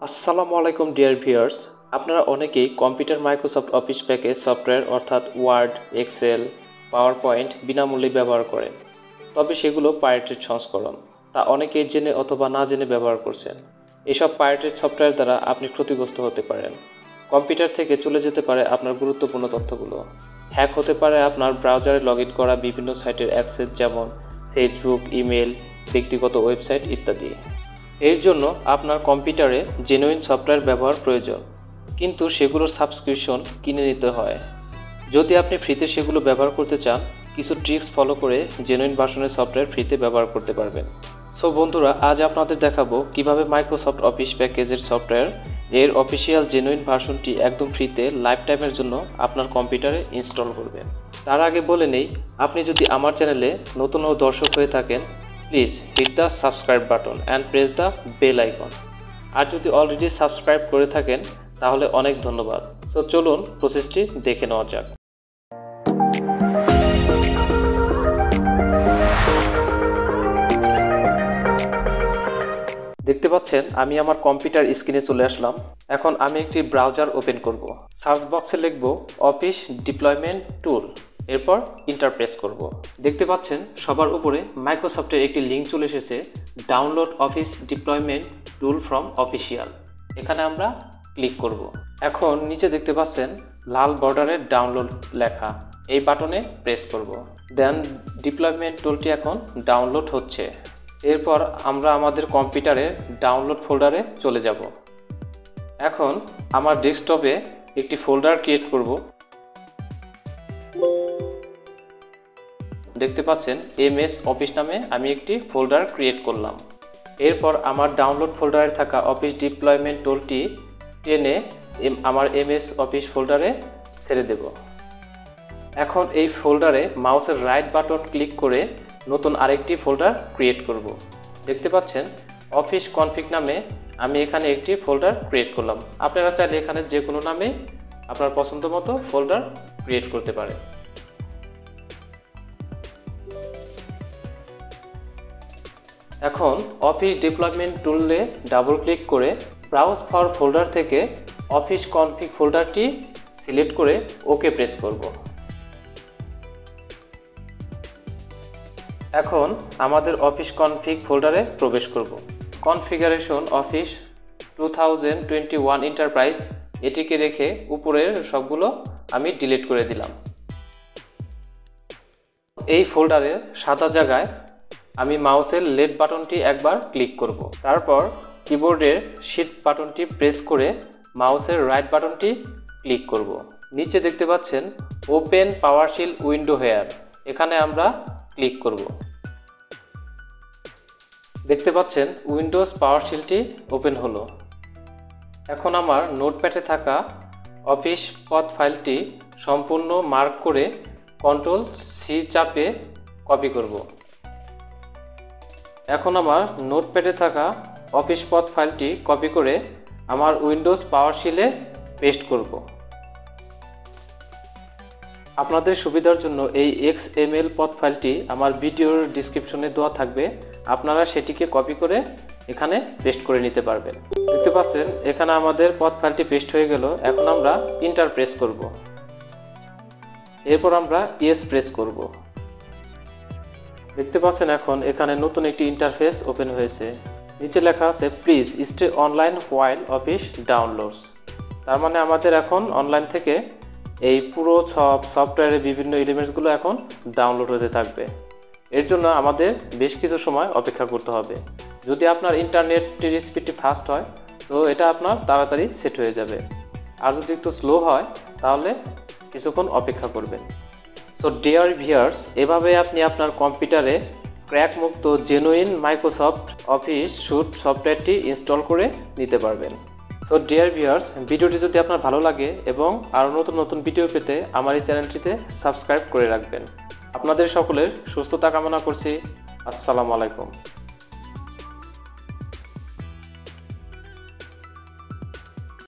আসসালামু আলাইকুম deer viewers, আপনারা অনেকেই computer Microsoft Office package software অর্থাৎ ওয়ার্ড, এক্সেল, পাওয়ার পয়েন্ট বিনামূল্যে ব্যবহার করেন। তবে সেগুলো পাইরেটেড সংস্করণ, তা অনেকেই জেনে অথবা না জেনে ব্যবহার করছেন। এসব পাইরেটেড সফটওয়্যার দ্বারা আপনি ক্ষতিগ্রস্ত হতে পারেন। কম্পিউটার থেকে চলে যেতে পারে আপনার গুরুত্বপূর্ণ তথ্যগুলো। হ্যাক হতে পারে আপনার ব্রাউজারে লগ ইন করা বিভিন্ন সাইটের অ্যাক্সেস, যেমন ফেসবুক, ইমেল, ব্যক্তিগত ওয়েবসাইট ইত্যাদি। এর জন্য আপনার কম্পিউটারে জেনুইন সফটওয়্যার ব্যবহার প্রয়োজন, কিন্তু সেগুলোর সাবস্ক্রিপশন কিনে নিতে হয়। যদি আপনি ফ্রিতে সেগুলো ব্যবহার করতে চান, কিছু ট্রিক্স ফলো করে জেনুইন ভার্সনের সফটওয়্যার ফ্রিতে ব্যবহার করতে পারবেন। সো বন্ধুরা, আজ আপনাদের দেখাবো কিভাবে মাইক্রোসফট অফিস প্যাকেজের সফটওয়্যার এর অফিসিয়াল জেনুইন ভার্সনটি একদম ফ্রিতে লাইফ টাইমের জন্য আপনার কম্পিউটারে ইনস্টল করবেন। তার আগে বলে নেই, আপনি যদি আমার চ্যানেলে নতুন দর্শক হয়ে থাকেন, please hit the subscribe button and press the bell icon. আর যদি অলরেডি সাবস্ক্রাইব করে থাকেন তাহলে অনেক ধন্যবাদ। সো চলুন প্রসেসটি দেখে নেওয়া যাক। দেখতে পাচ্ছেন আমি আমার কম্পিউটার স্ক্রিনে চলে আসলাম। এখন আমি একটি ব্রাউজার ওপেন করব। সার্চ বক্সে লিখব অফিস ডিপ্লয়মেন্ট টুল, এরপর ইন্টার প্রেস করব। দেখতে পাচ্ছেন সবার উপরে মাইক্রোসফটের একটি লিঙ্ক চলে এসেছে, download Office deployment tool from official. এখানে আমরা ক্লিক করব। এখন নিচে দেখতে পাচ্ছেন লাল বর্ডারে ডাউনলোড লেখা, এই বাটনে প্রেস করব। দেন ডিপ্লয়মেন্ট টুলটি এখন ডাউনলোড হচ্ছে। এরপর আমরা আমাদের কম্পিউটারের ডাউনলোড ফোল্ডারে চলে যাব। এখন আমার ডেস্কটপে একটি ফোল্ডার ক্রিয়েট করব। দেখতে পাচ্ছেন এমএস অফিস নামে আমি একটি ফোল্ডার ক্রিয়েট করলাম। এরপর আমার ডাউনলোড ফোল্ডারে থাকা অফিস ডিপ্লয়মেন্ট টুলটি টেনে আমার এমএস অফিস ফোল্ডারে ছেড়ে দেব। এখন এই ফোল্ডারে মাউসের রাইট বাটন ক্লিক করে নতুন আরেকটি ফোল্ডার ক্রিয়েট করব। দেখতে পাচ্ছেন অফিস কনফিগ নামে আমি এখানে একটি ফোল্ডার ক্রিয়েট করলাম। আপনারা চাইলে এখানে যে কোনো নামে আপনার পছন্দ মতো ফোল্ডার ক্রিয়েট করতে পারেন। এখন অফিস ডিপ্লয়মেন্ট টুলে ডাবল ক্লিক করে ব্রাউজ ফর ফোল্ডার থেকে অফিস কনফিগ ফোল্ডারটি সিলেক্ট করে ওকে প্রেস করব। এখন আমাদের অফিস কনফিগ ফোল্ডারে প্রবেশ করব। কনফিগারেশন অফিস 2021 এন্টারপ্রাইজ এটিকে রেখে উপরের সবগুলো আমি ডিলিট করে দিলাম। এই ফোল্ডারের সাদা জায়গায় আমি মাউসের লেফট বাটনটি একবার ক্লিক করব। তারপর কিবোর্ডের শিফট বাটনটি প্রেস করে মাউসের রাইট বাটনটি ক্লিক করব। নিচে দেখতে পাচ্ছেন ওপেন পাওয়ারশেল উইন্ডো হেয়ার, এখানে আমরা ক্লিক করব। দেখতে পাচ্ছেন উইন্ডোজ পাওয়ারশেলটি ওপেন হলো। এখন আমার নোটপ্যাডে থাকা অফিস পথ ফাইলটি সম্পূর্ণ মার্ক করে Ctrl+C চাপে কপি করব। এখন আমার নোটপ্যাডে থাকা অফিস পথ ফাইলটি কপি করে আমার উইন্ডোজ পাওয়ারশেলে পেস্ট করব। আপনাদের সুবিধার জন্য এই XML পথ ফাইলটি আমার ভিডিওর ডিসক্রিপশনে দেওয়া থাকবে, আপনারা সেটিকে কপি করে এখানে পেস্ট করে নিতে পারবেন। দেখতে পাচ্ছেন এখানে আমাদের পথ ফাইলটি পেস্ট হয়ে গেল। এখন আমরা ইন্টার প্রেস করব। এরপর আমরা ইয়েস প্রেস করব। দেখতে পাচ্ছেন এখন এখানে নতুন একটি ইন্টারফেস ওপেন হয়েছে। নিচে লেখা আছে please stay online while Office downloads. তার মানে আমাদের এখন অনলাইন থেকে এই পুরো সফটওয়্যারের বিভিন্ন এলিমেন্টসগুলো এখন ডাউনলোড হতে থাকবে। এর জন্য আমাদের বেশ কিছু সময় অপেক্ষা করতে হবে। যদি আপনার ইন্টারনেটের স্পিডটি ফাস্ট হয় তো এটা আপনার তাড়াতাড়ি সেট হয়ে যাবে, আর যদি একটু স্লো হয় তাহলে কিছুক্ষণ অপেক্ষা করবেন। সো ডিয়ার ভিউয়ার্স, এভাবে আপনি আপনার কম্পিউটারে ক্র্যাক মুক্ত জেনুইন মাইক্রোসফট অফিস স্যুট সফটওয়্যারটি ইনস্টল করে নিতে পারবেন। সো ডিয়ার ভিউয়ার্স, ভিডিওটি যদি আপনার ভালো লাগে এবং আরও নতুন নতুন ভিডিও পেতে আমার এই চ্যানেলটিতে সাবস্ক্রাইব করে রাখবেন। আপনাদের সকলের সুস্থতা কামনা করছি। আসসালামু আলাইকুম।